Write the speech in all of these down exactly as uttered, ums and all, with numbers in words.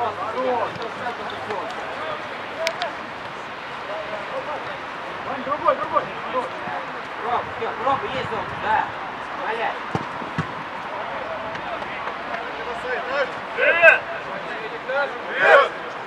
Другой, другой. Роб, все, Роб, есть он, да. Валяй. Привет! Привет!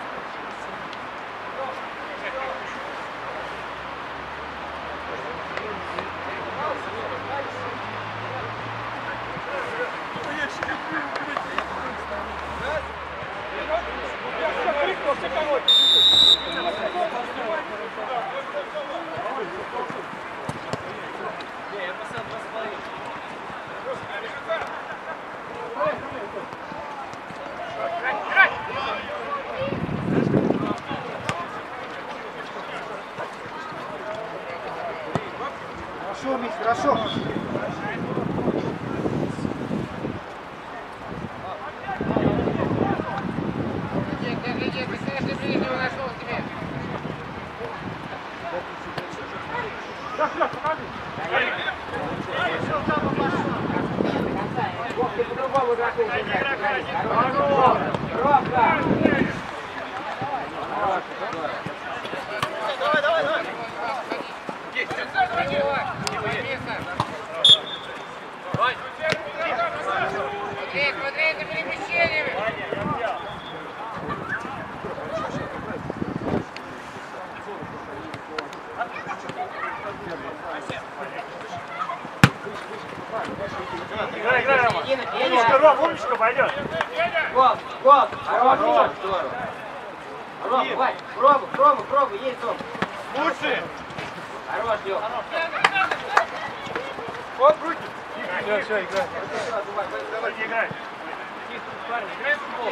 Хорошо, Миш, хорошо. Ты по-другому игроку играешь. Роб, Роб, да. Давай, давай, давай. Смотри, смотри, за перемещениями. Играй, играй, Рома. Умничка, Ром, умничка, пойдет. Гол, гол. Хорош, Роб. Роб, Вань, пробуй, пробуй, пробуй, есть он. Лучше. Хорош, Лёх. Вот руки. Все, все, играй. Давай, не играй. Играй в футбол.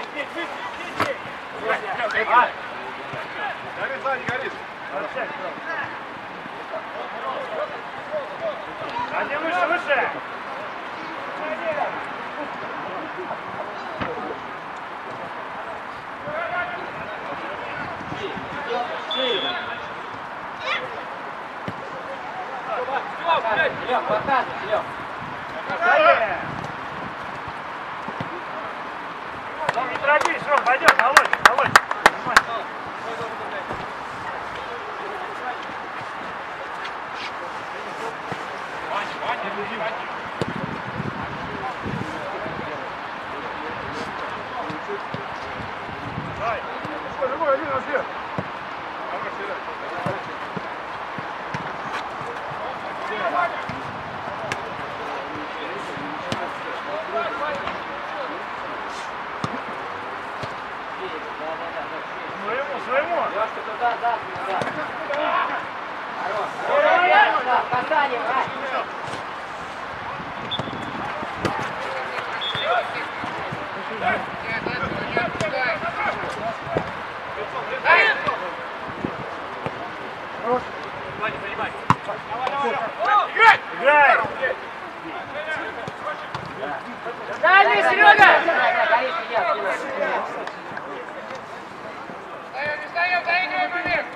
Горит, сзади, горит. Один выше, выше. Лёх, показывай, Лёх. Ну, не торопись, Ром, пойдет, Володь, Володь. Ваня, Ваня, Ваня. Давай. Другой, другой, один, один. Давай, сюда. Своему, своему. Лёшка, туда, да, туда. Хорош. Хорош, да, касание, Вань. Ваня, принимай. Играй! Играй! Дальний, Серега! Горишь, меня, Встаем, не встаем, заигрываем момент!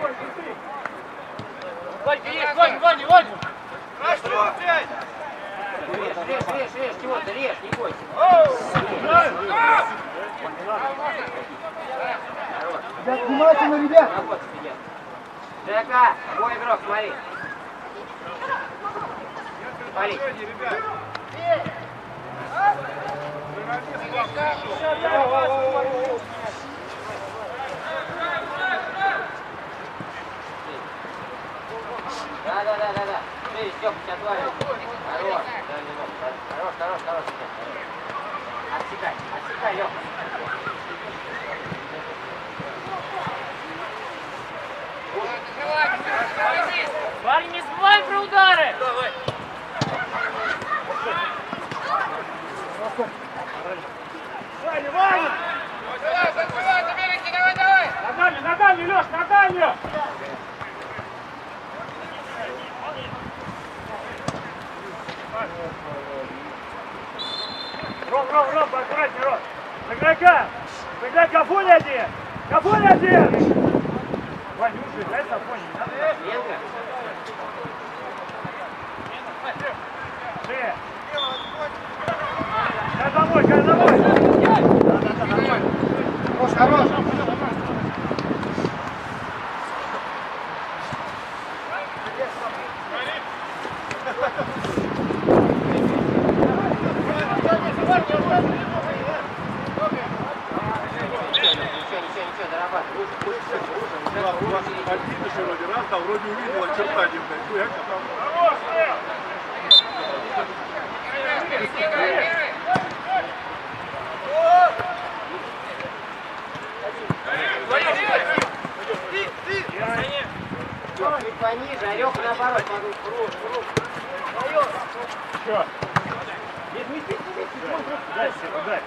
Ванька, есть, Ваня, Ваня, Ваня! Хорошо, пять! Режь, режь, режь, режь, чего-то режь, не бойся. Ребят, внимательно, ребят! Работа сидят. ЖК, твой игрок, смотри. Смотри. Да, да, да, да, да. Ты, Стёпа, тебя отваливай. Хорош. Хорош, хорош, хорош. Отсекай, отсекай, Лёха. Парни, не забывай про удары! Давай. Ваня, Ваня! Давай, закрывай, Америки, давай, давай! На дальнюю, на дальнюю, Лёш, на дальнюю! Ром, Ром, Ром, аккуратнее, Ром! Игрока! Играй Кафуни один! Кафуни один! Вань, лучше играй с Афони, не надо? Ленка. Шея! Дай домой, дай домой! Да, да, да, домой! Хорош, хорош! там вроде увидел очертания, блядь, хуяк, а там... Хорош, Лев! Чуть пониже, Орёх наоборот, могу. Чё? Дай себе, дай.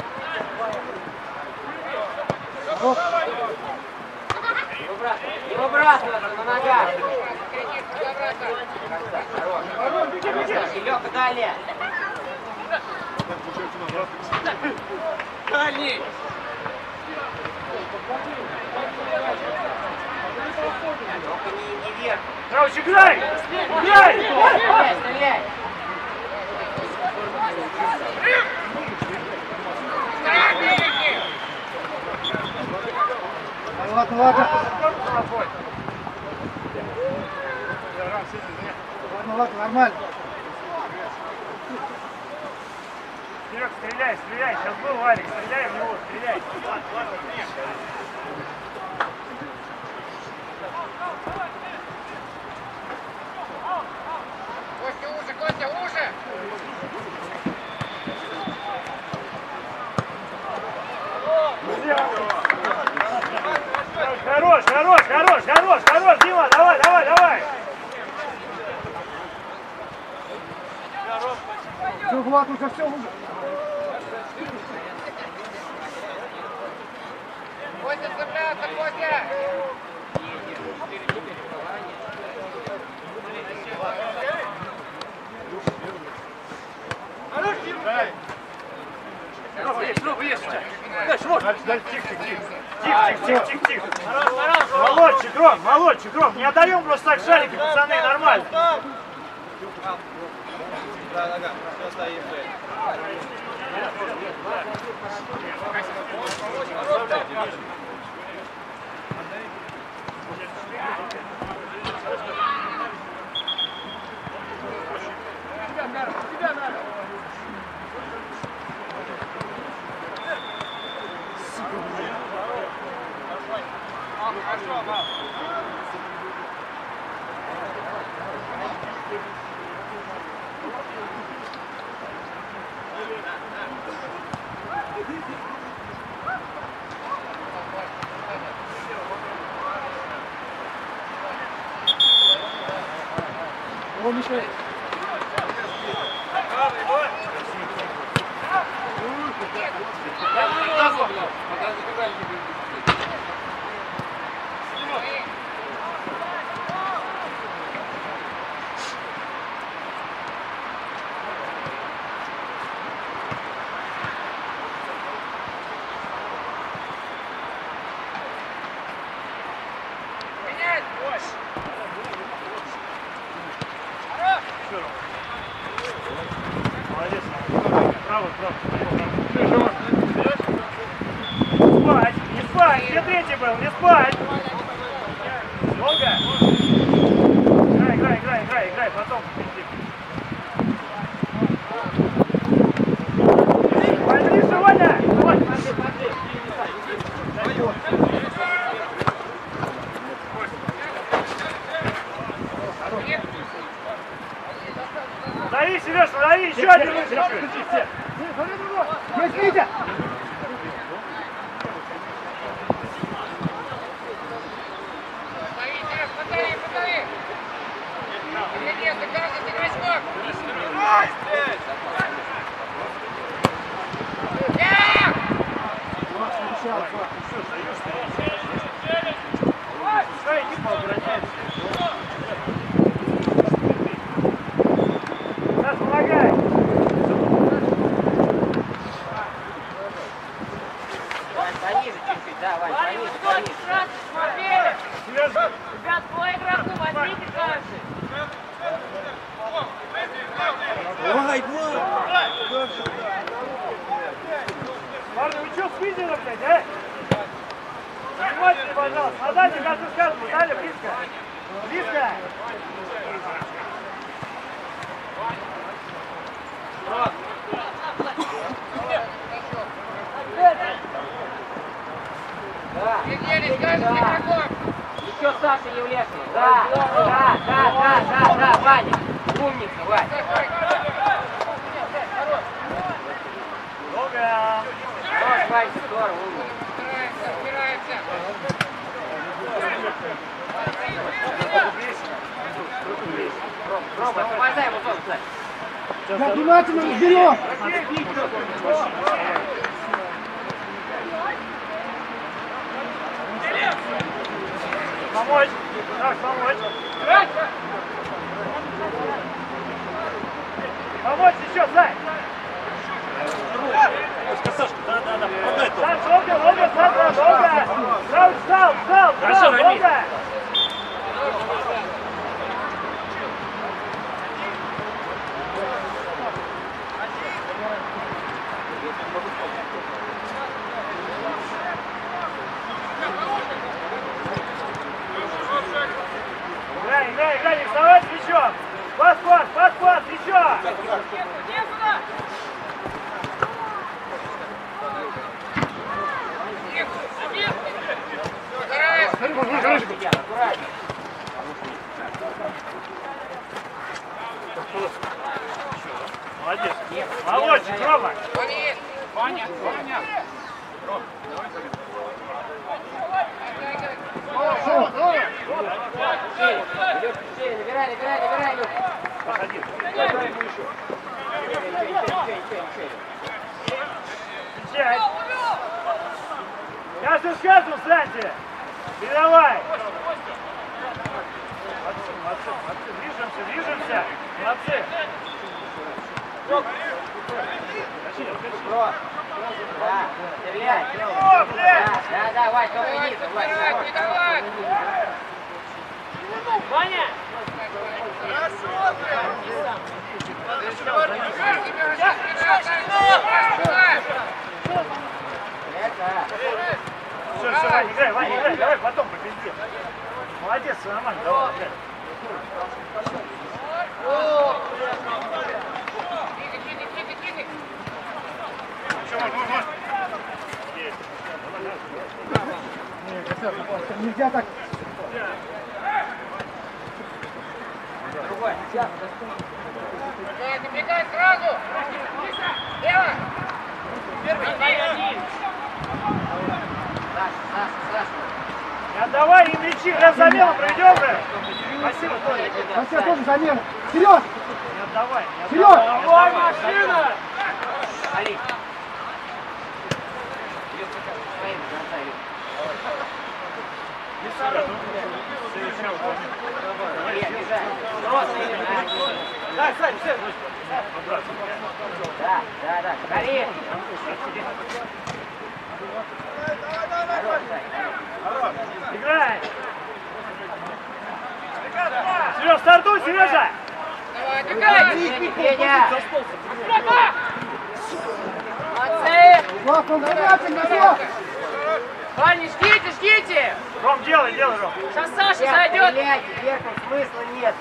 Выбрасываться на ногах. И Лёха, далее. Дальний. Только не, не вверх. Травыч, играй! Играй! Стреляй, стреляй. Ладно, ладно. Ладно, ладно, нормально. Серег, стреляй, стреляй. Сейчас был Валик, стреляй в него, стреляй. Костя, уши, Костя, уши! Хорош, хорош, хорош, хорош, хорош, Дима, давай, давай, давай. Все, Влад, уже все, уже. Костя, цепляться, Костя! Тихо, тихо, тихо, тихо. Молодчик, Ром, молодчик, Ром. Не отдаем просто так шарики, пацаны, нормально. Да, нога, все стоит, блядь. О, Миша. Молодец. Право, право. Спать, не спать. Где третий был? Не спать. Долго? Играй, играй, играй, играй, играй. Потом. Пойди, Ваня. Давай. Лови, Сереж, лови, еще один лучше. Есть, Витя! Стоите, подали, подали! Нет, кажется, ты возьмешь! Пускай иди пообороняется. Нас помогай. Вань, пониже чуть-чуть, да, Вань, Ваня, пониже, высокий, пониже. сразу смотри! Сережа. Ребят, по игроку возьмите каждый! Давай, Влад! Парни, вы что спиздили, блядь, а? Внимательно, пожалуйста. На дальний концу скажут, дали, близко. Близко. Да. Евгений, скажешь игроком! Еще Саша Евлешин. Да, да, да, да, да, да, Ваня. Умница, Вань. Долго. Хорош, Вань, здорово, умница. Убираемся, Рома, освобождай его зону, кстати. Да, внимательно разберем. Помочь. Так, помочь. Помочь еще, Сань. Сашка, да, да, да, помогай тут. Сань, долго, долго, Саша, долго. Встал, встал, встал, встал, долго. Играй, играй, играй, не вставай с мячом. Пас, пас, пас, пас, еще. Аккуратнее. Молодец. Молодчик, Рома. Ваня, Ваня. Илюшка, набирай, набирай, набирай, Илюшка. Походи. Встречай. Я же сказал, Санти. Передавай. Молодцы, молодцы, молодцы. Движемся, движемся. Молодцы. Да, стреляй. О, блядь. Да, да, да, Вань, только ниже, Вань. Не давай. Ваня! Все, все, Ваня, играй, Ваня, играй, давай потом победи. Молодец, все нормально, давай, играй. Тихо, тихо, тихо, тихо. Еще, может, может, может. Есть. Нет, ребята, просто нельзя так. Другой. Бегай, бегай сразу. Лево. Первый. Саша, Саша, Саша. Не отдавай им мячи, раз замену проведем, бля. Спасибо, Толя. Сейчас тоже замена. Вперед! Не отдавай, не Вперед! отдавай. Давай, машина! Али. Илюшка, своим бросай, Илюшка. Илья, бежай. Взрослый, Илья. Дай, Сань, все. Да, да, да, скорее. Хорош, Сань. Играй. Сереж, стартуй, Сережа. Давай, бегай. Федя. Молодцы. Главное, внимательно, все! Парни, ждите, ждите. Ром, делай, делай, Ром. Сейчас Саша зайдет. Стрелять, вверху смысла нету.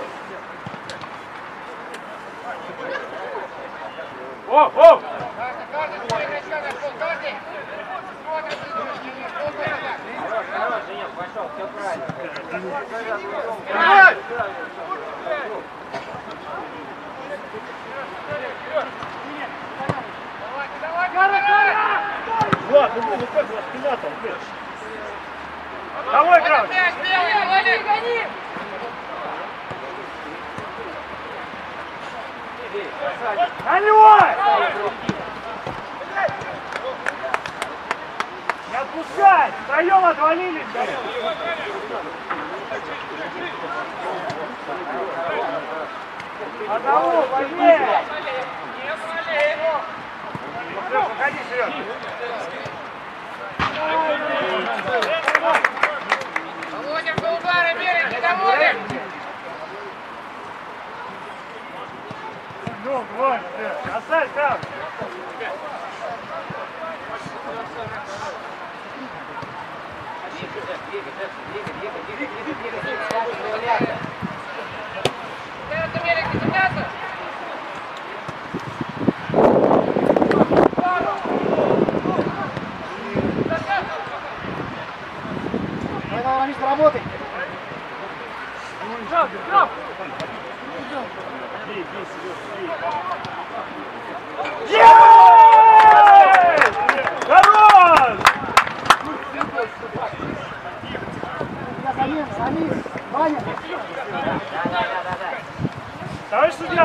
О, о! Каждый, каждый свой игрочка нашел, каждый. Смотрит, нашел города. Хорош, хорош, Женек, пошел, все правильно. Играй! Давай, давай, давай. Влад, ну, ну как у вас спина там, блядь? Давай, Грауч! Мяч белый, гони, гони. Наливай! Не отпускай! Втроем отвалились! Одного, возьми! Уходи, Сереж! Володя, по удары берег, не доводим. Ну, Вань, ты, оставь там! Каждый берег, не цепляться. Давай, давай, Мишка, работай! Есть! Хорош! Я замена, замена. Ваня. Товарищ судья!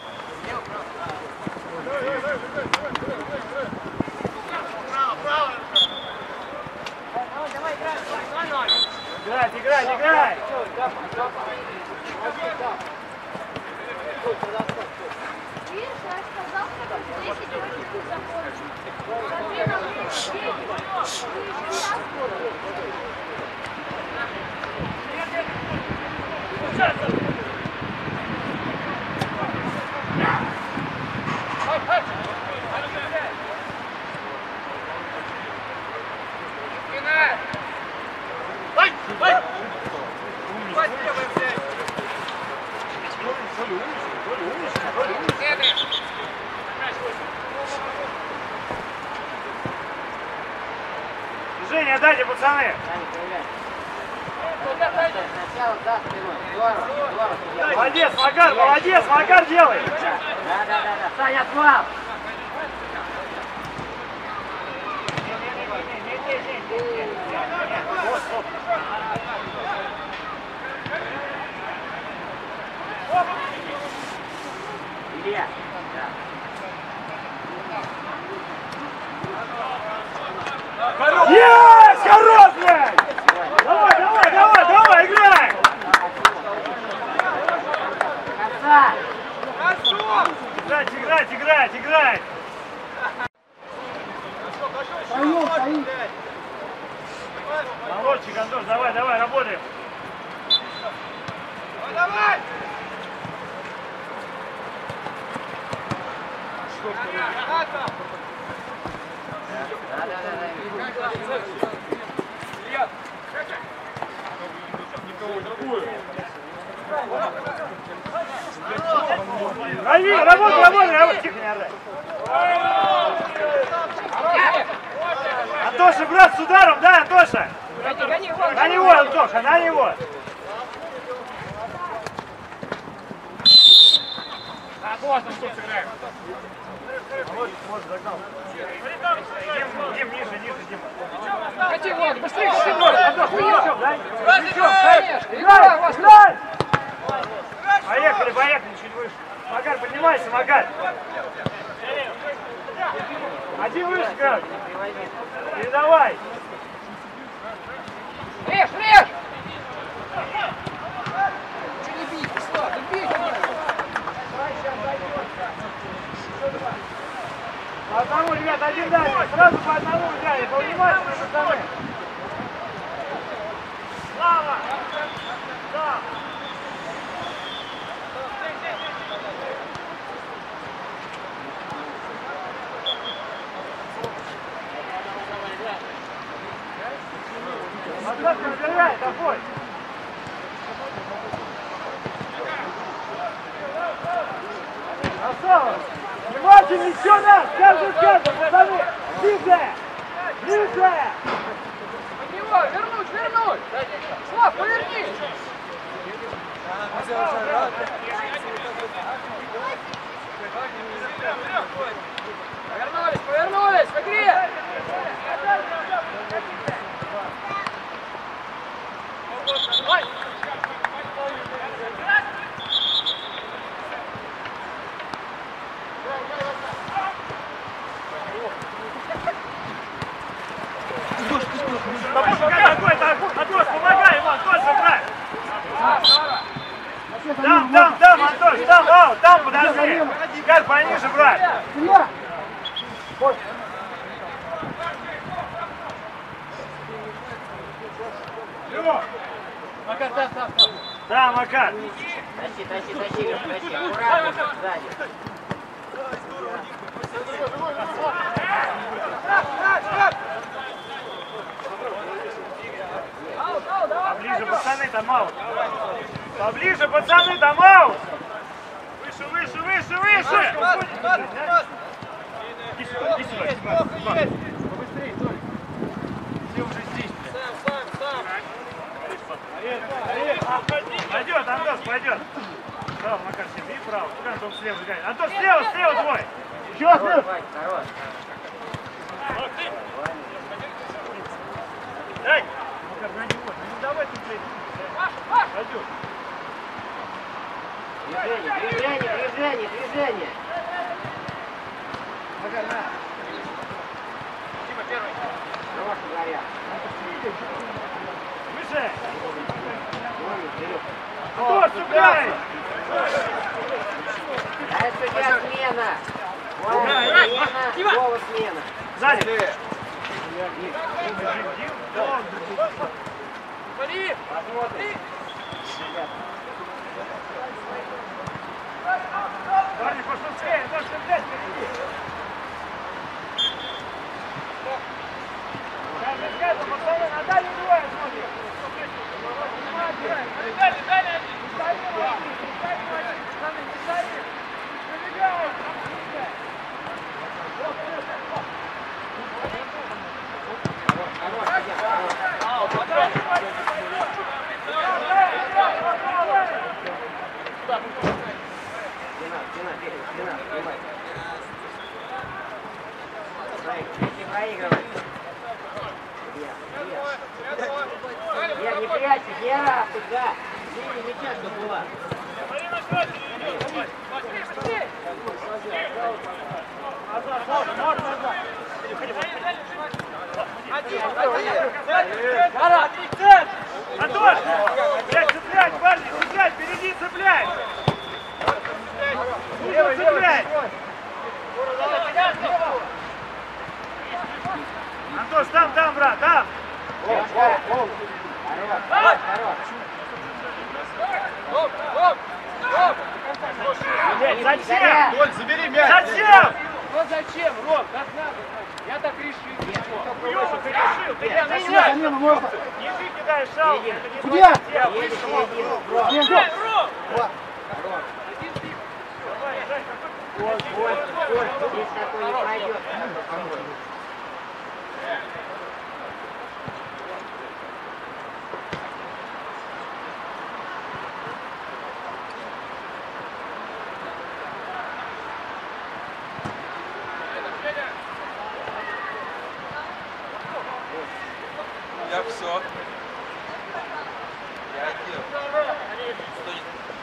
Играть, играть, играть! Видишь, я сказал, что десять очень закончил. Смотри на время, Движение дайте, пацаны! Сначала за спиной. Здорово, здорово. Молодец, Макар, молодец, Макар делай! Да, да, да, да. Саня, слаб! Илья. Есть! Хорош, блядь! Давай, давай, давай, давай, играй! Конца! Играть, играть, играть, играть! Стоим, стоим. Молодчик, Антош, давай, давай, работаем! Давай! Да, да, да, Равиль, работай, работай, работай! Тихо, не ордай! Антоша, брат, с ударом, да, Антоша? На него, Антоша, на него! Дим, ниже, ниже, Дим. Хоти, Влад, быстрее, хоти, Влад! Антош, дай! Конечно! Играй, играй! Поехали, поехали, чуть выше. Макар, поднимайся, Макар. Один выше, короче. Передавай. Режь, режь! Че не бить, Слав, не бить! По одному, ребят, один дальше. Сразу по одному взяли. Повнимательно, пацаны. Слава! Да! Отставка забирай, такой. Красава! Внимательно, еще нас! Каждый скажет, пацаны! Ниже! Ниже! Под него, вернуть, вернуть! Слав, повернись! Повернулись, повернулись, в игре! Давай! Такой, Антош, помогай ему, Антош, брать! Там, там, там, Антош, там, ау, там, подожди! Как пониже, брать! Илья! Вот. Макар, там, там, там. Да, Макар! Тащи, тащи, тащи, тащи. Аккуратно, сзади. Поближе, пацаны, там аут! Поближе, пацаны, там аут! Выше, выше, выше, выше! Иди сюда, иди сюда, Иван. Побыстрее, Толь. Все уже здесь, блядь. Сам, сам, сам. Арет, Арет, Пойдет, Антос, пойдет. Право, Макар, себе и право. Куда Антон слева играет? Антон, слева, слева твой. Еще раз. Хорош. Дай. Макар, на него. Ну давай ты, блядь. Пойдет. Движение, движение, движение, движение. Макар, на. Дима, первый. Хорош, говоря. Выше. Вперед. Антон, супляй. А это судья смена. Вова Да, смена. Вова смена. Сзади. Смотри! Посмотрим. Парни, пошустрее, нужно взять впереди. Там ребята, пацаны, на дальний двое смотрят. Дали, дали один! Не стоим один, не стоим один, пацаны, не стоим. Пробегаем. Спина, спина, спина, спина. Не проигрывай. Вер, не прячься, Вера, туда. Линия мяча, что была. Антон! Блядь, цеплять, парни, цеплять, впереди цеплять! Нужно цеплять! Антош, там, там, брат, там! Хорош, хорош. Оп, оп, оп! Блядь, зачем? Толь, забери мяч. Зачем? Ну зачем, Ром? Так надо. Я так решил. Хуёво ты решил, ты не Замену, знаешь. замену можно. Не ты кидаешь шау, это не твой Судья! дело. Едешь в середину, Ром. Нет, Эй, Ром! Давай, Жень, Коль, коль, коль, здесь такой не пройдет. Я все. Я одел. Стой.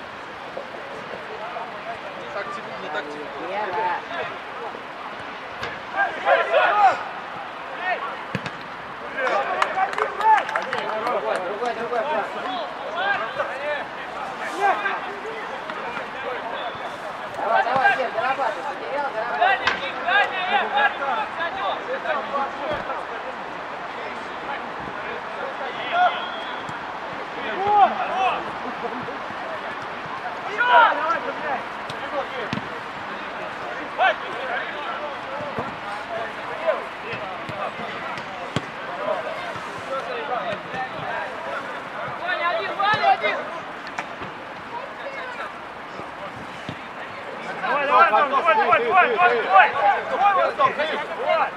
Не так тепло, не так тепло. Вера. Другой, другой, другой пас. Давай, давай, Сев, дорабатывай. Потерял, дорабатывай. Дальний, дальний, Артур, давай, цепляй. Ваня один, Ваня один! Давай, давай, Антон, давай, давай, давай, давай, давай. Вот.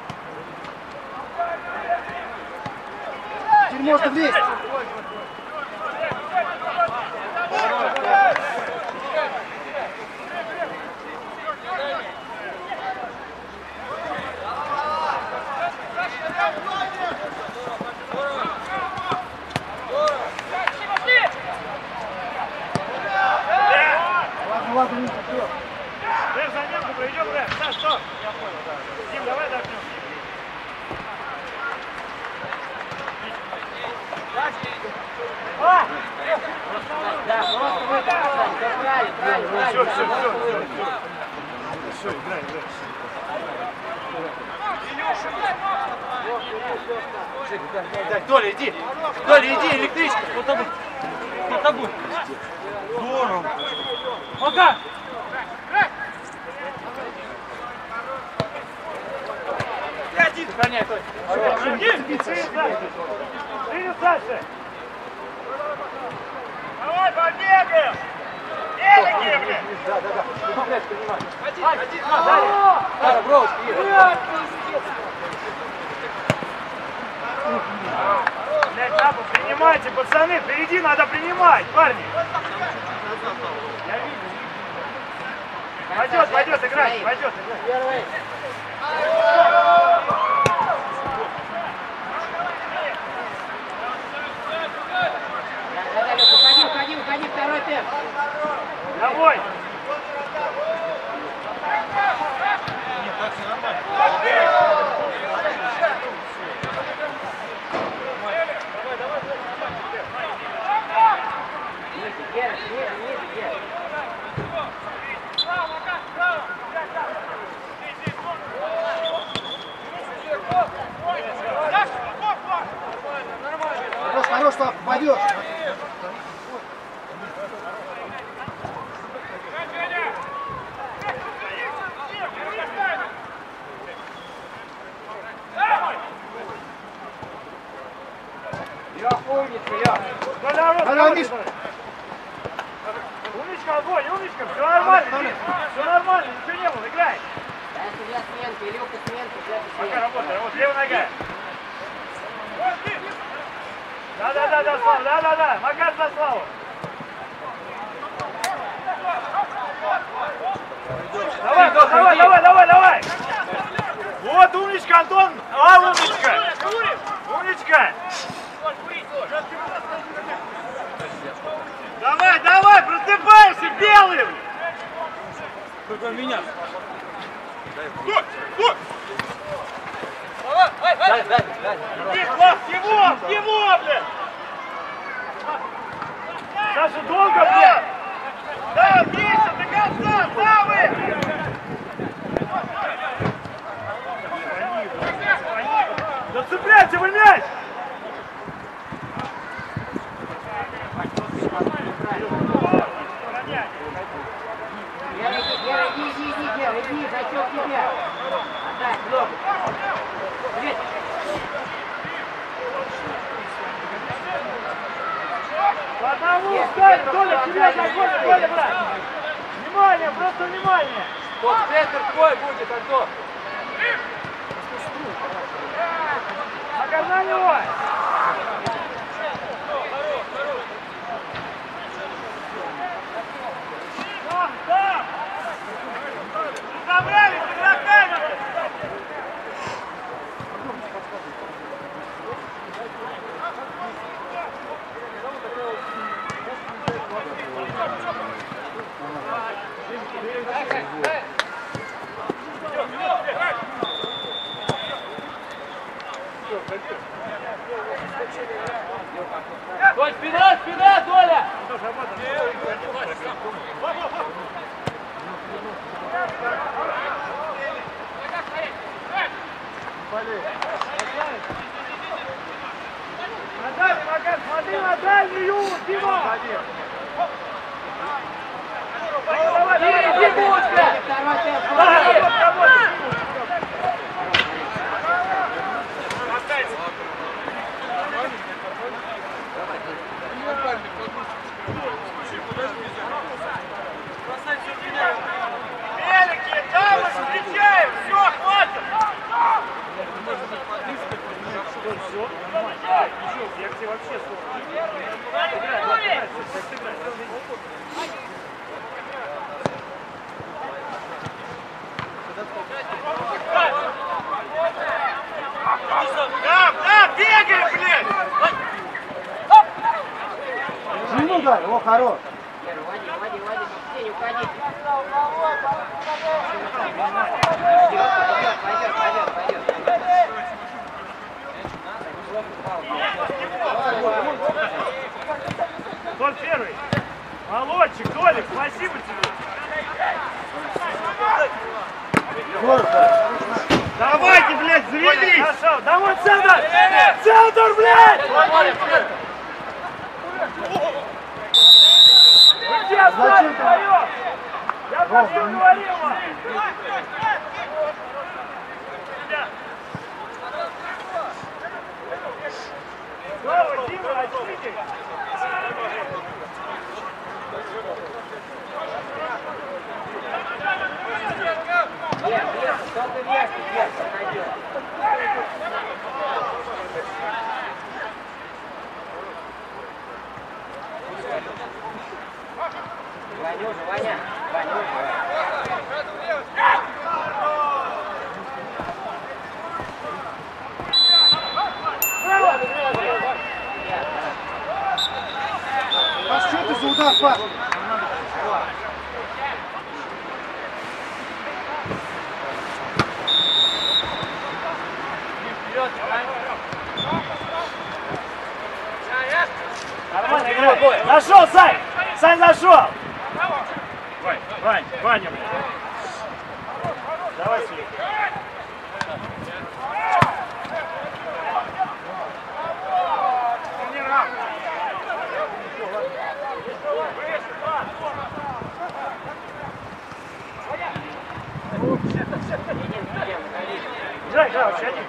теперь можно влезть. Ладно, ладно, не все. Рэп, заменку проведем, Рэп. Саш, стоп. Я понял, да. Дим, давай догнем. А! Да, просто в этом послание. Да, правильно, правильно, Все, правильно. все, Да, все, просто все, в этом. все. Все, играй, играй. Толя, иди. Толя, иди, электричка. Вот тобой. Вот тобой. Здорово. Пока! Один. Сохраняй, Толя. Дим, ты дальше. Ты дальше. Давай, побегаем! Велики, блин! Да, да, да. Ну, мяч принимай. Один, один, Сара, бровочки. Блядь, Набу, принимай! Принимайте, пацаны, впереди надо принимать, парни. Я вижу. Пойдет, пойдет играть, пойдет играть. Уходи, уходи, уходи, второй темп. Домой. Гера, ниже, ниже, Гера. Хорош, хорош, что попадешь. Лёх, умница, Лёх. Алло, Миш. Умничка, огонь, умничка, все нормально, все нормально, ничего не было, играй. Да, судья сменка, Илюха сменка, взять Пока сменка. работай, вот левая нога. Да, да, да, да, Слава, да, да, да, Макар за Славу. Давай, давай, давай, давай, давай. Вот умничка, Антон, а, умничка. Умничка. Давай, давай, просыпайся, белым. Только меня. Стой, стой. Дай, дай, дай. Иди, Класс, его, его, блядь. Саша, долго, блядь. Да, Миша, до конца, Славы. Зацепляйте вы мяч. Гера, иди, Гера, иди, иди, иди, Гера, иди, зачем тебе? Отдай, много. Светик. По одному, встань, Толя, тебя заходит, Толя, брат. Внимание, просто внимание. Вот центр твой будет, Антон. Макар на него. Да, да. Забрали с игроками. Толь, спина, спина, Толя! На дальнюю, Макар, смотри на дальнюю, Дима! Давай, давай, Иди, давай, Бутка! Второй темп, давай, молодец. работай, работай. Великие, дамы, встречаем, все, хватит! Все, нормально. Я к тебе вообще Да, да, бегай, блядь! Ну да, о, хорош. Гера, уводи, уводи, уводи, не уходи. Пойдет, пойдет, пойдет, пойдет. Толь первый. Молодчик, Толик, спасибо тебе. Давайте, блядь, завелись. Хорошо, давай центр. Центр, блядь. Вы где остались вдвоем? Я про что говорил вам. Слава, Дима, очнитесь. Вверх, вверх, только вверх, вверх, пойдет. уже, Ваня. Ваня, уже. Паш, что ты за удар, Паш? Нормально играй. Зашел, Сань! Сань зашел! Вань, Вань, Ваня, блин. Давай, Сергей. Играй, играй, вообще один.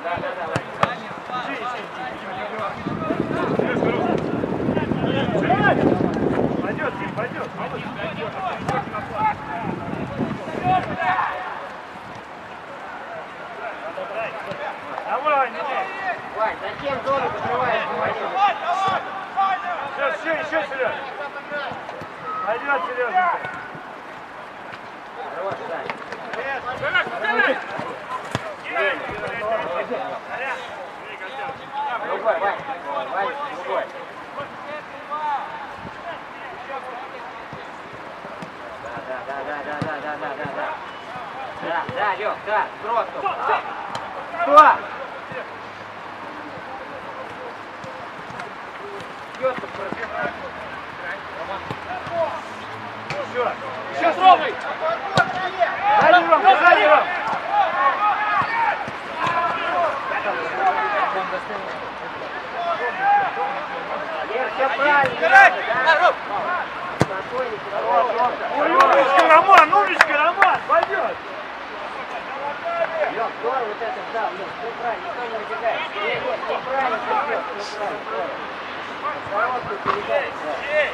Пойдет, Дим, пойдет. Давай, не дай. Вань, зачем зону закрываешь? Все, все, еще, Сереж. Пойдет, Сережа. Хорош, Сань. Другой, Вань. Вань, другой. Да, да, да, да, да, да, да, да, да. Да, да, Лёх, да, просто. Что? Идёт-то просто. Все. Сейчас ровный! Сзади, Ром, сзади, Ром. Нет, все правильно. Да, Ром! Спокойнее, просто. Ой, умничка, Роман, умничка, Роман, пойдет. Лёх, здорово вот это, да, Лёх, все правильно, никто не убегает. Нет, нет, неправильно, Лёх, все правильно. Короткую передачу, да.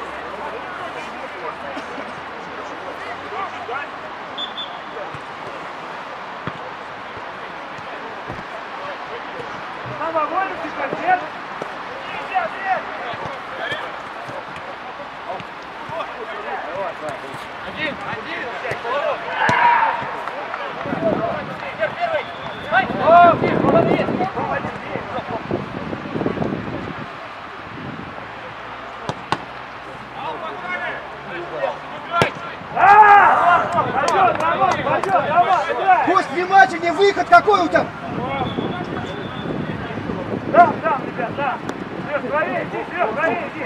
Мама, вон ты, нет? Один, один! О, молодец! А! Пойдет, Роман, пойдет, Роман, играй! Кость, внимательнее, выход какой у тебя? Там, там, ребят, там! Сереж, правее иди, Сереж, правее иди!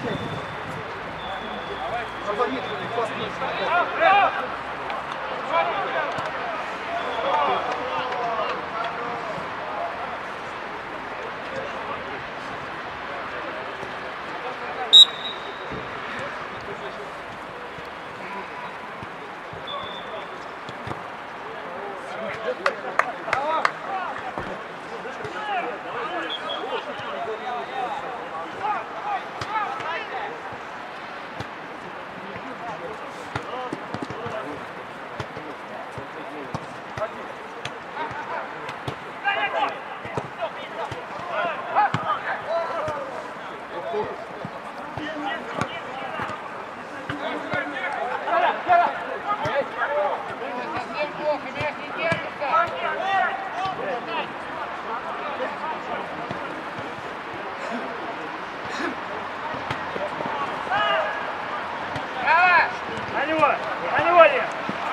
На него! На него, Лев!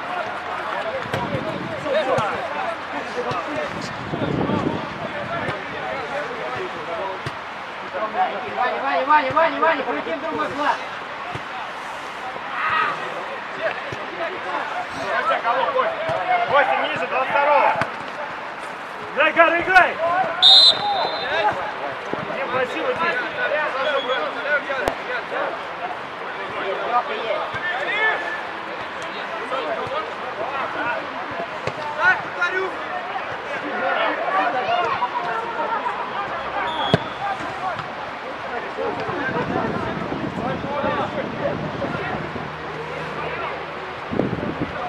Ваня, Ваня, Ваня, Ваня, Ваня, крути в другой флаг. Костя, кого, Костя? Костя, ниже, двадцать второго! Играй, Гар, играй! Не просил идти. Лёха есть.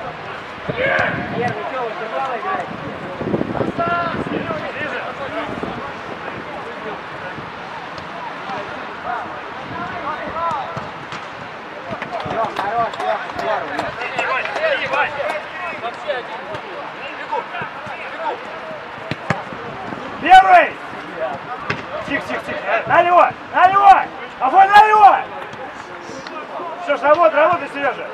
Первый, что вы, тяжело играете? Ближе. Тихо, тихо, тихо. На него! На него! Афонь, на него! Все, работай, работай, Сережа.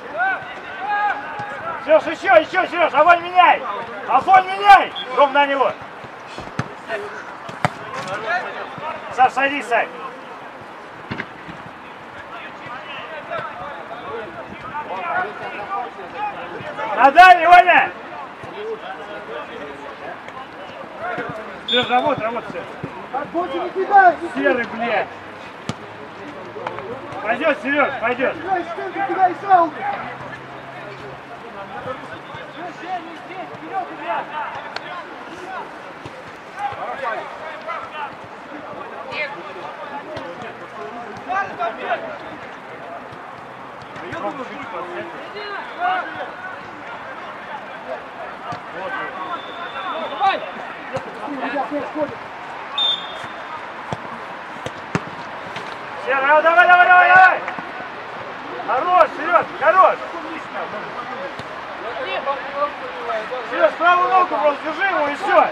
Сереж, еще, еще, Сереж, Афонь, меняй! Афонь, меняй! Ром, на него! Саш, садись, Сань. На дальний, Ваня! Сереж, работай, работай, Сереж. Так, больше не кидай! Серый, блядь. Пойдет, Сереж, пойдет. Кидай стенку, кидай саунду! Давай! Серый, давай, давай, давай, давай! Хорош, Сереж, хорош! Сереж, правую ногу просто держи его и все!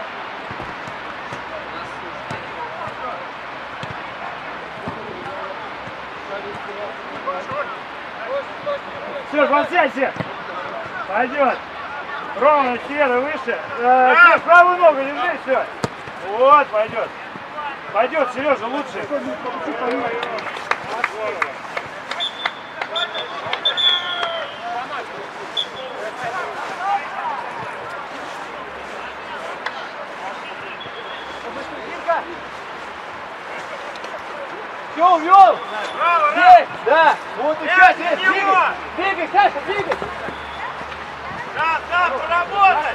Сереж, подсядься! Пойдет! Ровно, Серый, выше! Э, Сереж, правую ногу держи, все! Вот, пойдет! Пойдет, Сережа, лучше! Все, увел! Браво, Есть! Да! Вот и сейчас Нет, есть! не Двигай! его! Двигай, Саша, двигай! Да, да, поработай!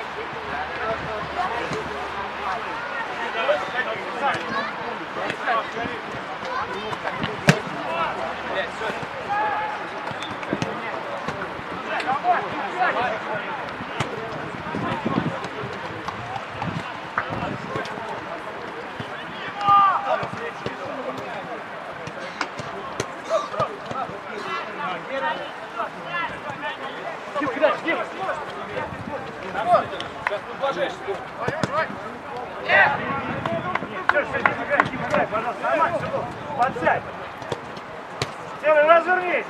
Кидай, кидай! Сейчас тут ложишь! Все, все, не играй, не играй, пожалуйста, нормально, все, подсядь. Серый, развернись.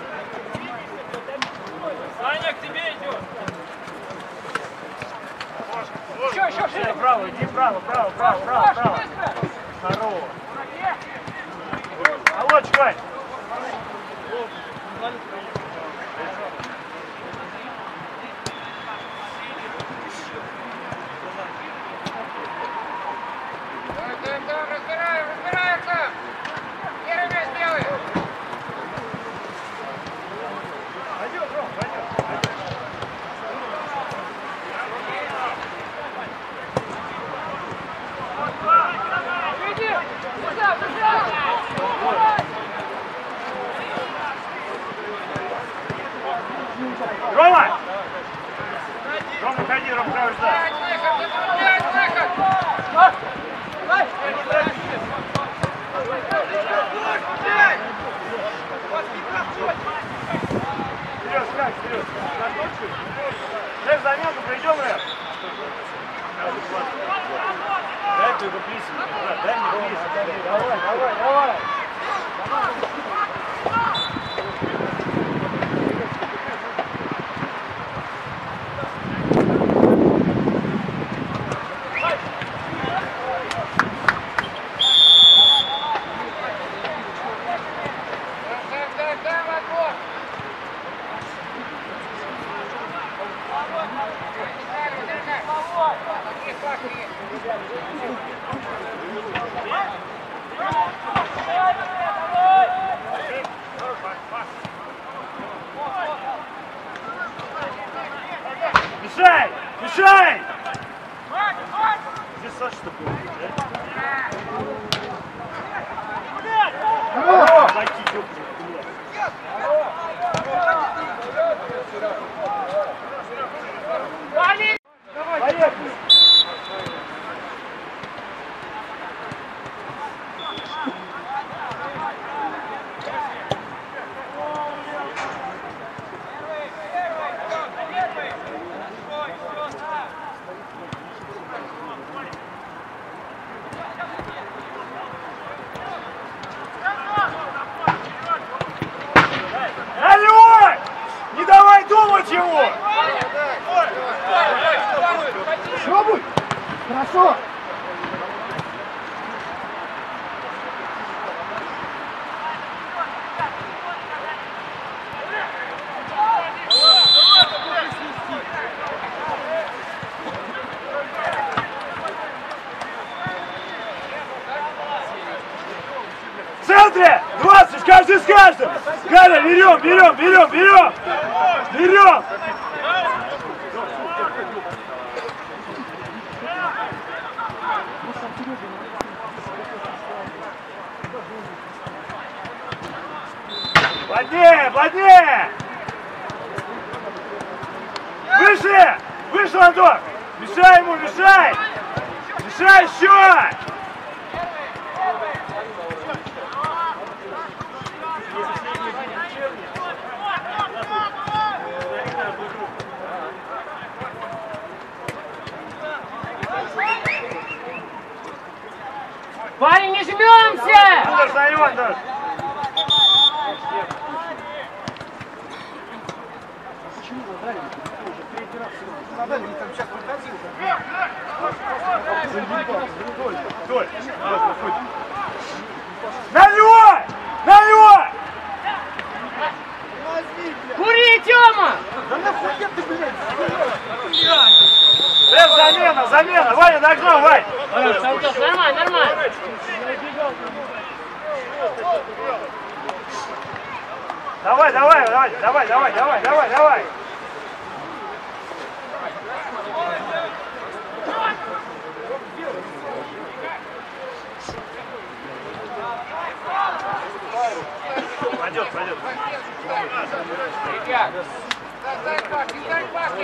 Саня, к тебе идет! Еще, еще, еще. Право, иди, право, право, право, право, право. Здорово. А вот, Вань. Там, там, разбираем, разбираем там! Первый мяч сделай! Пойдет, Ром, пойдет. Иди! Сюда, сюда! Рома! Ром, уходи, Ром, правый сюда. Пять выход, выход! Сереж, как, Сереж? Дай замену, придем, Рэп. Дай ты его плесень. Дай мне плесень. Давай, давай, давай. Там, там, там, отбор! Какие факты? центре! двадцать, каждый с каждым! Галя, берем, берем, берем, берем! Берем! Плотнее, плотнее! Выше! Выше, Антон! Мешай ему, мешай! Мешай еще! Парень, не жмемся! Андерс, на него, Андерс! Толь, на него! На него! Кури, Тёма! Да нахуя ты, блядь? Эх, замена, замена! Ваня догнал, Вань! Антох, нормально, нормально. Давай, давай, давай, давай, давай, давай, давай, давай! Пойдет, пойдет. Ребят, дай паки, дай паки.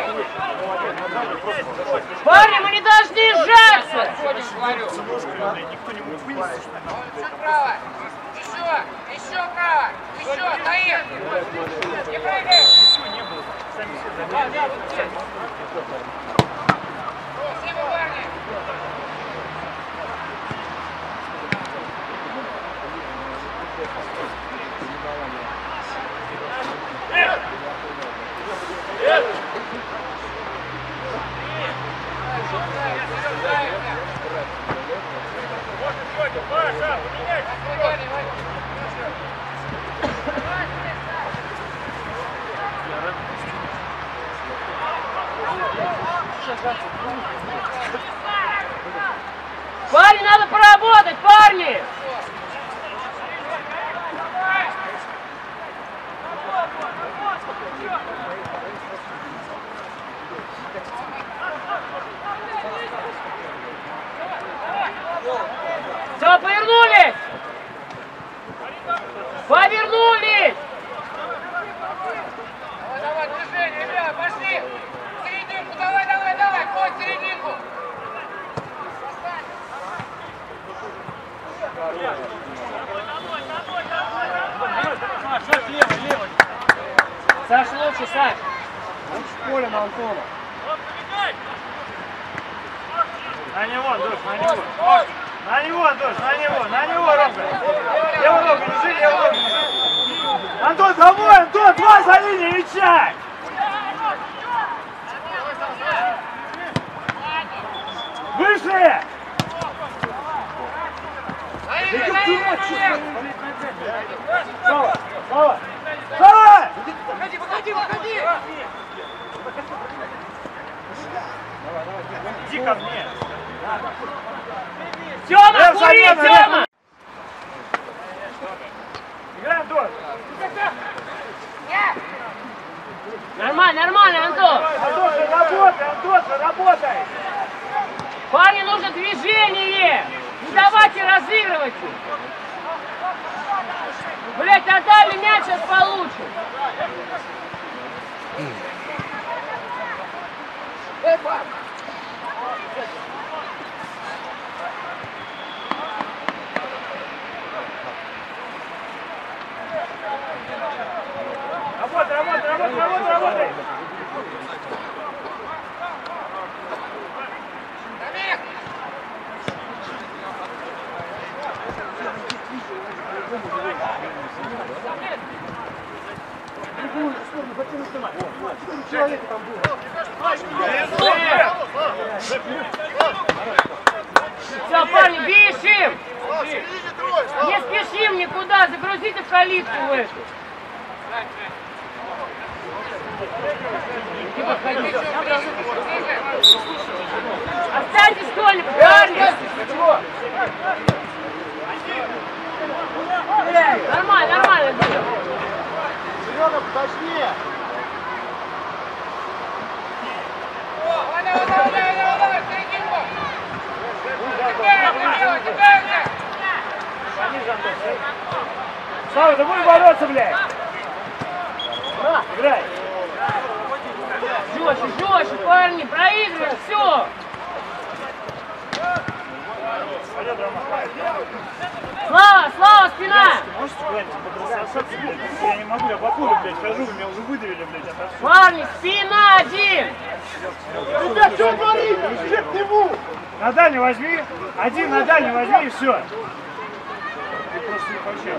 Парни, мы не должны сжаться! Ходишь, говорю. Чуть вправо. Еще, еще вправо. Еще, стоим. Не прыгай. Спасибо, парни. Парни, надо поработать, парни! Все, повернулись! Повернулись! Давай, давай, движение, ребят, пошли. Серединку, давай, давай, давай, ходь серединку. Саш, лучше, Саш! Поле на Антона. На него, Антош, на него! На него, Антош, на него, на него, Ромка! Левую ногу держи, левую ногу держи! Антон, домой, Антон, два за линией мяча! Выше! Слава, Слава! Слава! Выходи, выходи, выходи. Иди ко мне! Тёма, кури, Тёма! Играй, Антон! Нормально, нормально, Антон! Антоша, работай, Антоша, работай! Парни, нужно движение! Не давайте разыгрывать! Блять, отдали мяч, сейчас получим! Эй, пап. Работай, работай, работай, работай, работай! Дамир. Человек там был. Все, парни, бежим! Не спешим никуда, загрузите в калитку в эту. Останьтесь кто-нибудь, парни! блядь! Нормально, нормально, Дима! Серега, точнее! Слава, ты будешь бороться, блядь! Играй! Жестче, жестче, парни, проигрываешь, все! Слава, Слава, спина! Можете куда-нибудь подрасосаться, блядь? Я не могу, я по полю, блядь, хожу, вы меня уже выдавили, блядь, отовсюду. Парни, спина один! Ребят, что творите? Все к нему! На дальний возьми, один на дальний возьми и все. Ты просто не почему.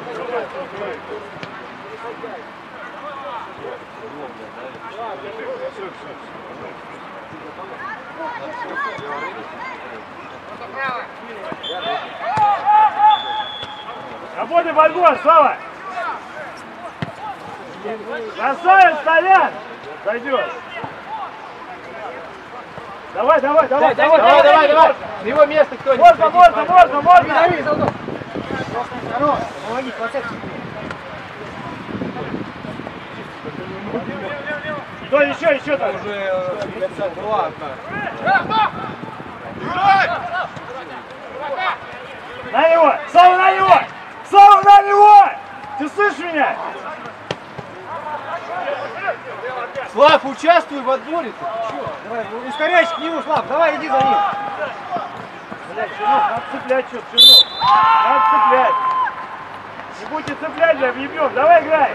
Работай борьбу, Слава! Красавец, Толян! Зайдешь! Давай, давай, давай, давай, Давай, давай, давай! На его место кто-нибудь! Можно, можно, можно, можно! Хорош, помоги, хватайся. Кто еще, еще там? Уже пятьдесят два одна. На него! Слава, на него! Слава, на него! Ты слышишь меня? Слав, участвуй в отборе. Давай, ускоряйся к нему, Слав, давай, иди за ним. Блядь, Чернов, надо цеплять что-то, Чернов. Надо цеплять. Не будете цеплять, бля, въебем. Давай, играй.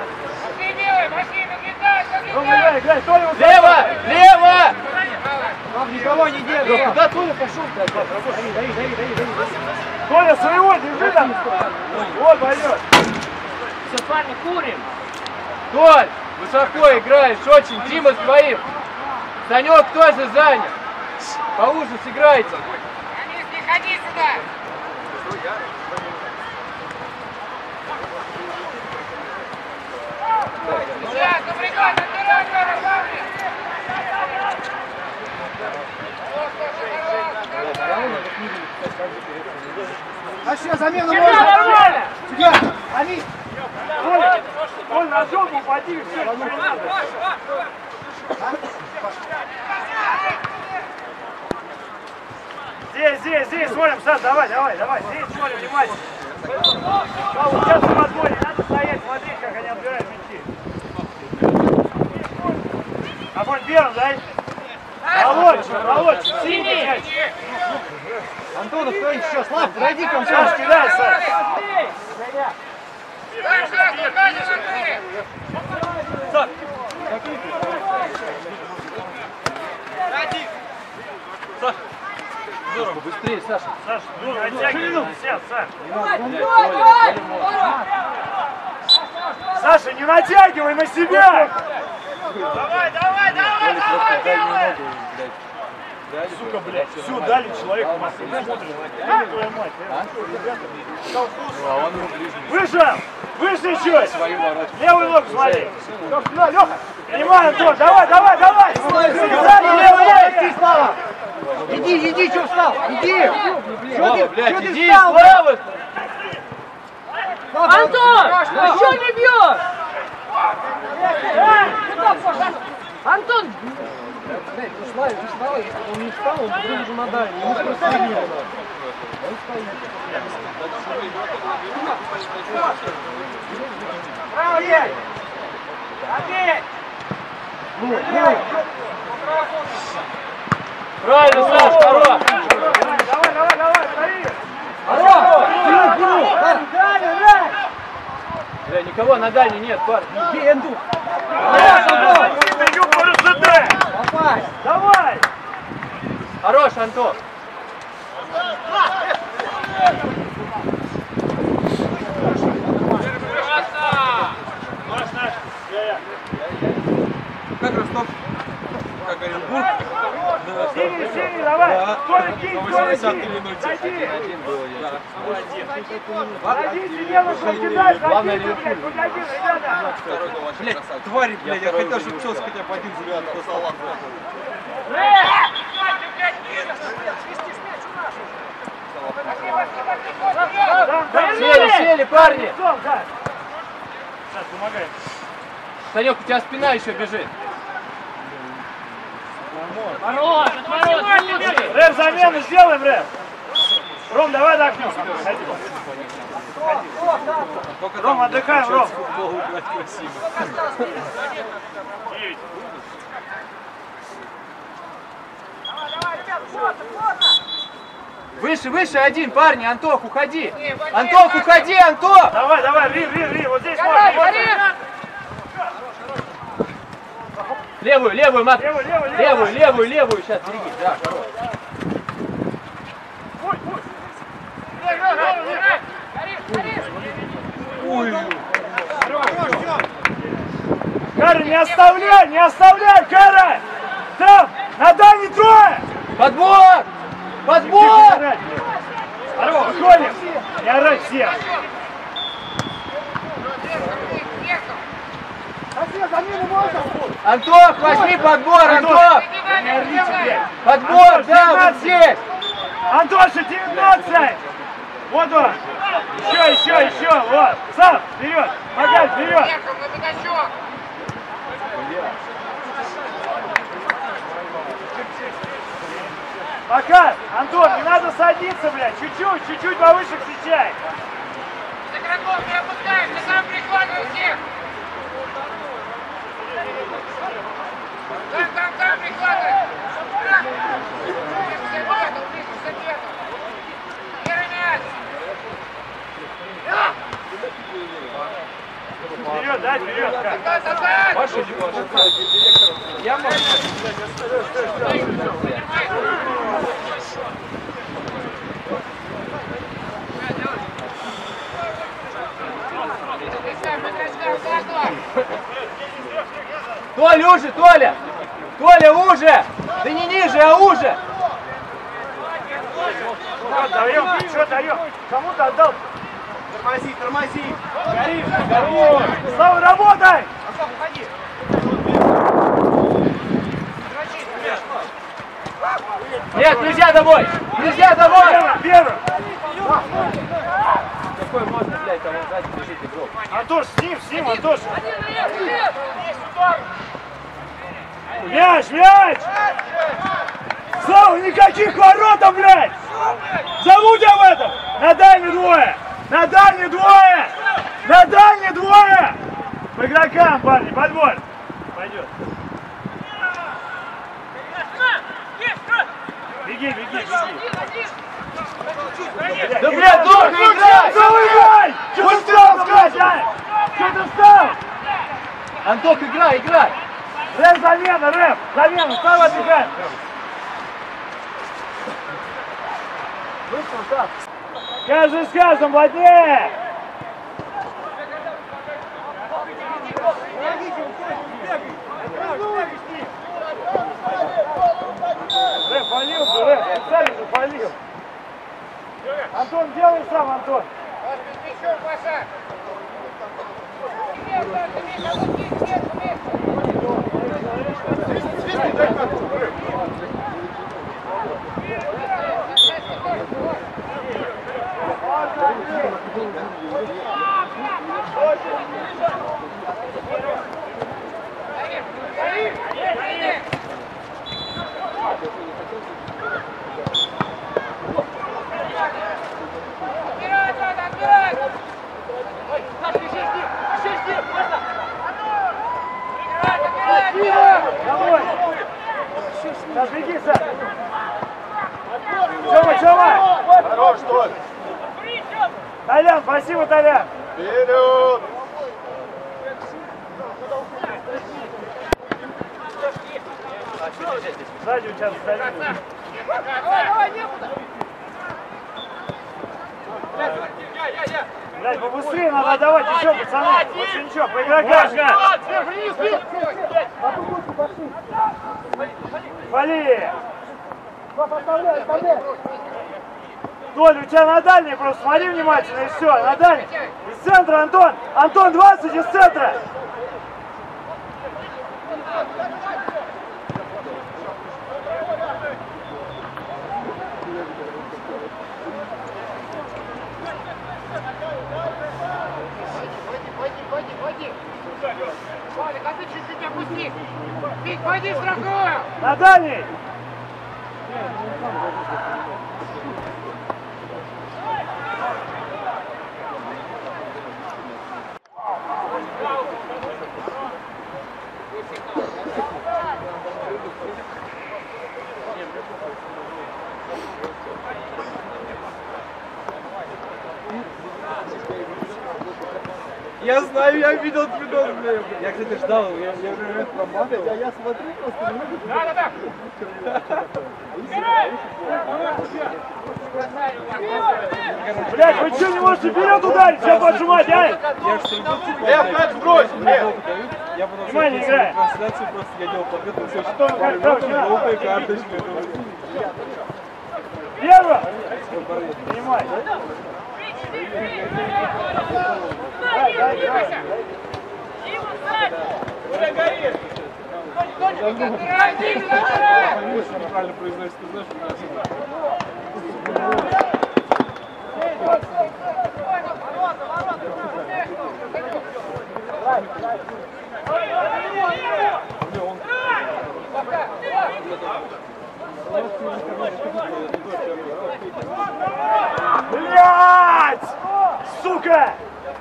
Рома, играй, играй. Толя, вот Лево! Лево! Слав, никого не держи. Куда Толя пошел? Дави, дави, дави, дави, дави. Толя, своего, держи там. Вот, пойдет. Все, парни, курим! Толь, высоко играешь, очень. Дима с твоим. Санек тоже занят. Поуже сыграйте. Не ходи сюда! Сейчас, напрягай, набирай, Ярославль! А сейчас замену Всегда можно? нормально! Сюда, они. Толя, Толя, на жопу упади, и все. Здесь, здесь, здесь, смотрим, Саш, давай, давай, давай, здесь смотрим внимательно. Да, вот сейчас в отборе, надо стоять, смотреть, как они отбирают мячи. Огонь первым, дай. Молодчик, молодчик, синий мяч. Антонов, кто еще? Слав, подойди к нам. Саш, кидай, Саш. Саш, Саш, сзади смотри! Здорово, быстрее, Саша. Саш, ну, оттягивай на себя, Саш. Саша, не натягивай на себя! Давай, давай, давай, давай, делай! Сука, блядь, все, дали человеку, смотрим. Где твоя мать? Выше! Выше чуть! Левый ногу смотри! Леха! Принимай, Антон! Давай, давай, давай! Левый, Слава! Иди, иди, что встал? Иди! Слава, блядь, ты иди, встал, Слава! Антон! Ты что не бьешь? Антон! Блядь, ну Славик не встал, если бы он не встал, он бы уже на дальний. Ему просто не надо. Он стоит. Право есть! Отбей! Ну, ну. Правильно, Саш, хорош! Давай, давай, давай, давай, стои! Алло! Вперед, вперед! Далее, далее! Бля, никого на дальней нет, парни. Иди, Энду! Давай! Давай! Хорош, Антон! Как Ростов? Как Оренбург? Синий, синий, давай! Толя, кинь, Толя, кинь! Зайди! Зайди, себе на кидать! Главное, Зайди, блядь, хоть один, ребята! Блядь, твари, блядь, я хотел, чтобы Челс хотя бы один взгляд достал. Там, там, Сели, Сели, парни! Лицом, да. Сейчас, помогай. Санек, у тебя спина еще бежит. Рэп, замену сделаем, Рэп. Ром, давай отдохнем. Ходи. Ром, отдыхаем, Ром. Футбол играть красиво. Выше, выше один, парни, Антох, уходи! Антох, уходи, Антох! Давай, давай, Рим, Рим, Рим, вот здесь можно. можно. Левую, левую, Мак! Левую, левую, левую. Левую, левую, левую, сейчас, береги, да, хорош. Карен, не оставляй, не оставляй, Карен! Там, на дальней трое! Подбор! Подбор! Здорово, выходим! Не орать всех! Антох, возьми подбор, Антох! Не орите, блядь! Подбор, Антон, да, вот девятнадцать. здесь! Антоша, девятнадцать! Вот он! Еще, еще, еще! Вот! Сам, вперед! Магай, вперед! Пока! Антон, не надо садиться, блядь! Чуть-чуть, чуть-чуть повыше встречай! За игроков не опускаем, ты сам прихватывай всех! Там, там, там прихватывай! шестьдесят метров, шестьдесят метров! Первый мяч! Вперед, дай, вперед! Как? Атака, атака! Ваша Я могу. Толя, уже, Толя! Толя, уже! Да не ниже, а уже! Что даем? Что даем? Кому-то отдал? Тормози, тормози. Горишь, горишь! Слава, работай! Нет, нельзя домой! Нельзя домой! Первый, первый! Какой можно, блядь, там он сзади бежит игрок? Антош, с ним, с ним, Антош! Мяч, мяч! Слава, никаких воротов, блядь! Забудь об этом! На дальней двое! На дальней двое! На дальней двое! По игрокам, парни, подбор! Пойдет. Беги, беги, беги! Да, блядь, долго играй! Играй! Что ты встал, блядь, а? Что ты встал? Антох, играй, играй! Рэп, замена, рэп! Замена, Слава, отдыхай! Каждый с каждым плотнее! Рэп, полил же, рэп, специально же полил. Антон, делай сам, Антон. Давай! Сейчас беги, Сань! Тёма, Тёма! Хорош, Толь. Толян, спасибо, Толян! Вперед! Сзади у тебя стоит. Блядь, побыстрее надо отдавать еще, пацаны. Больше ничего, по игрокам. Вали! Толь, у тебя на дальней просто смотри внимательно и все, на дальней. Из центра, Антон! Антон, двадцать из центра! Вик, пойди страхую! На дальний! Я знаю, я видел видос, блин. Я, кстати, ждал его, я, я уже проматывал. Я, я смотрю просто. Да, да, да! Блядь, вы что, не можете вперед ударить? Сейчас вашу мать, а? Я что, иду, типа, Лев, мяч брось, Лев! я потом Внимание, смотрел играй. трансляцию, просто я делал победу, все, Потом что как так, да? желтые карточки. Лево! Принимай. Дай, дай, дай. Забирай, Дим, забирай! Конечно, неправильно произносит, ты знаешь, у нас... Блядь! Сука!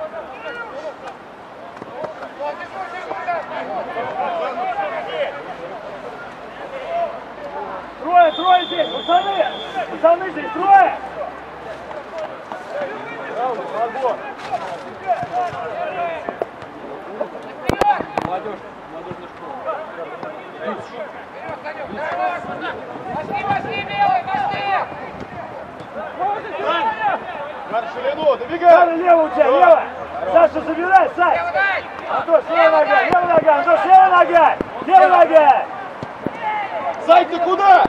Трое, трое здесь, пацаны! Пацаны здесь, трое! Браво, Молодежь, молодежная школа. Пошли, пошли, белый, пошли! ширину, добегай! Саша, лево у тебя, лево! Саша, забирай, Саш! Лево дай! Антош, левая нога, левая нога, Антош, левая нога! Левая нога! Зай, ты куда?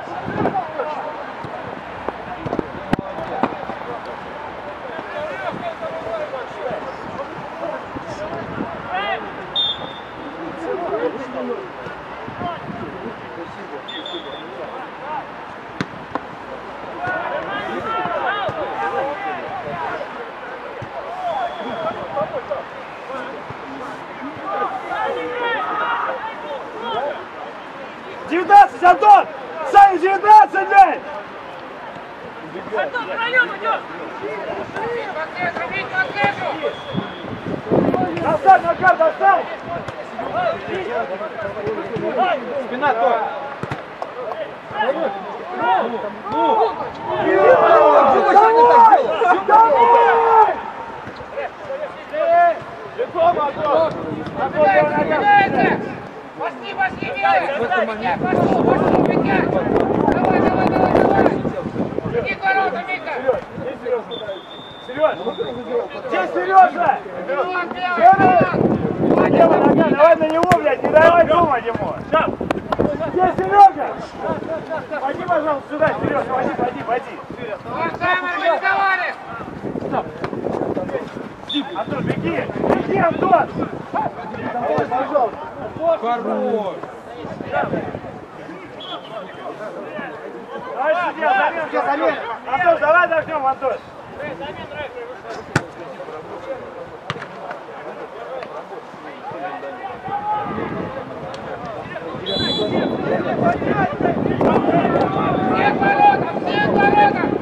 девятнадцать, Антон! Саня, девятнадцать, блядь! Антон, в район идет! По центру, бить по центру! Доставь, Макар, доставь! Спина то. Пошли, пошли, белый! Пошли, пошли, Митя! Давай, давай, давай, давай! Иди к воротам, Митя! Сереж! Где Сережа? Вперед, белый, Серега! Левая нога, давай на него, блядь, не давай думать ему! Где Серега? Пойди, пожалуйста, сюда, Сереж, пойди, пойди, пойди! Сам организовали! Антон, беги! Беги, Антон! Давай, пожалуйста! Хорош! Давай, судья, замена, замена! Антон, давай дождем, Антон! Всех воротам, всех воротам!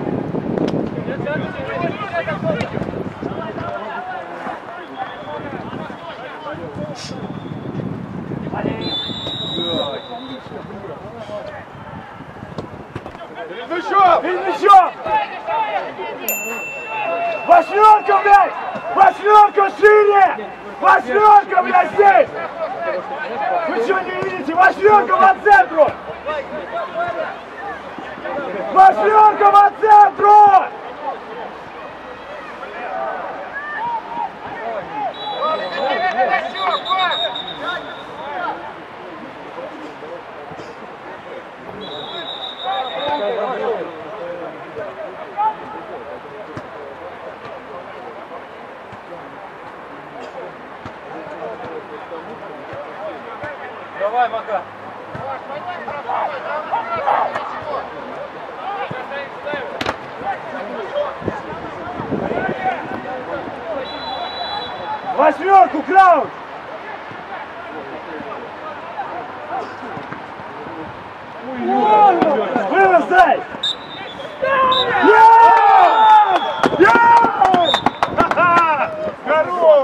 Перед мячом! Перед мячом! Восьмерка, блядь! Восьмерка шире! Восьмерка, блядь, здесь! Вы что, не видите? Восьмерка по центру! Восьмерка по центру! Давай, Мака. Восьмерку, Крауч! Вынос, Зай! Есть! Есть! Ха-ха! Хорош!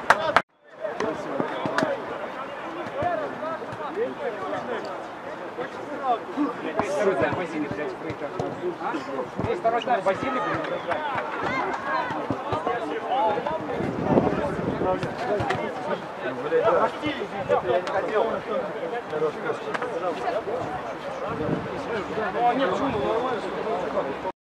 Второй шаг, Василий. О, нет, почему?